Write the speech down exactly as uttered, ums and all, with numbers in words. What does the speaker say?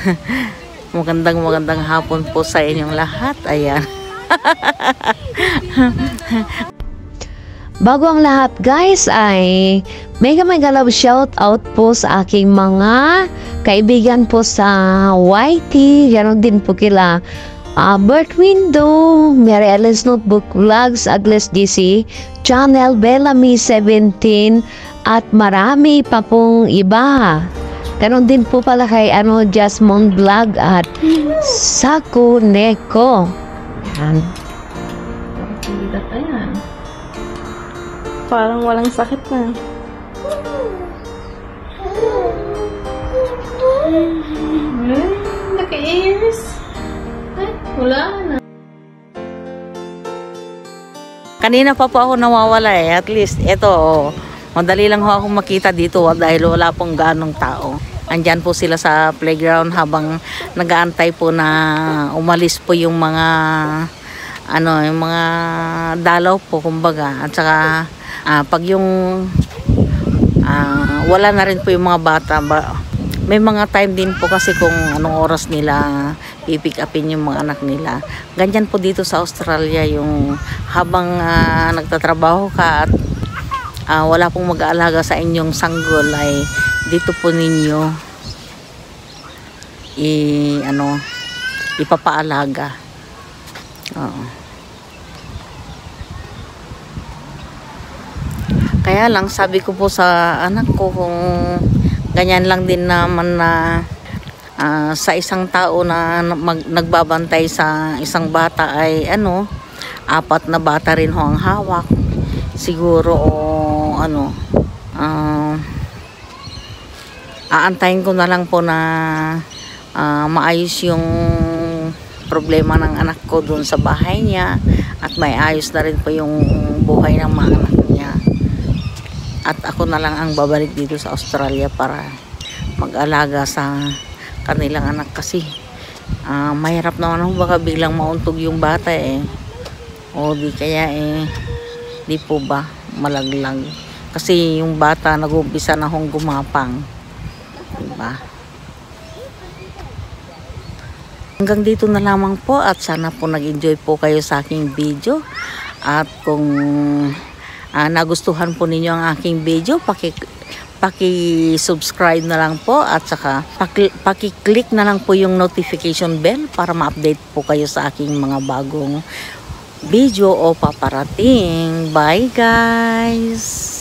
Magandang magandang hapon po sa inyong lahat. Ayan. Bago ang lahat guys ay mega mega love shout out po sa aking mga kaibigan po sa Y T. Ganon din po kila uh, Bert Window, Mary Ellen's Notebook Vlogs, Agnes D C Channel, Bellamy seventeen at marami pa pong iba. Ganon din po pala kay ano, Jasmine Vlog at Saku Neko. Yan. Ayan. Parang walang sakit na. Ay, naka-ears. Ay, wala na. Kanina pa po ako nawawala eh. At least, ito, oh, madali lang ho akong makita dito oh, dahil wala pong ganong tao. Andyan po sila sa playground habang nag-aantay po na umalis po yung mga ano, yung mga dalaw po kumbaga. At saka uh, pag yung uh, wala na rin po yung mga bata, ba, may mga time din po kasi kung anong oras nila i-pick upin yung mga anak nila. Ganyan po dito sa Australia, yung habang uh, nagtatrabaho ka at uh, wala pong mag-aalaga sa inyong sanggol ay dito po ninyo i ano ipapaalaga. Oo. Kaya lang sabi ko po sa anak ko kung ganyan lang din naman na uh, sa isang tao na mag, nagbabantay sa isang bata ay ano, apat na bata rin ho ang hawak. Siguro o ano uh, aantayin ko na lang po na uh, maayos yung problema ng anak ko doon sa bahay niya at may ayos na rin po yung buhay ng mga anak niya. At ako na lang ang babalik dito sa Australia para mag-alaga sa kanilang anak kasi uh, mahirap naman ho baka biglang mauntog yung bata eh. O di kaya eh di po ba malaglag. Kasi yung bata nag-umpisa na hong gumapang. Diba? Hanggang dito na lamang po at sana po nag-enjoy po kayo sa aking video. At kung uh, nagustuhan po ninyo ang aking video, paki, paki-subscribe na lang po at saka paki, paki-click na lang po yung notification bell para ma-update po kayo sa aking mga bagong video o paparating. Bye guys!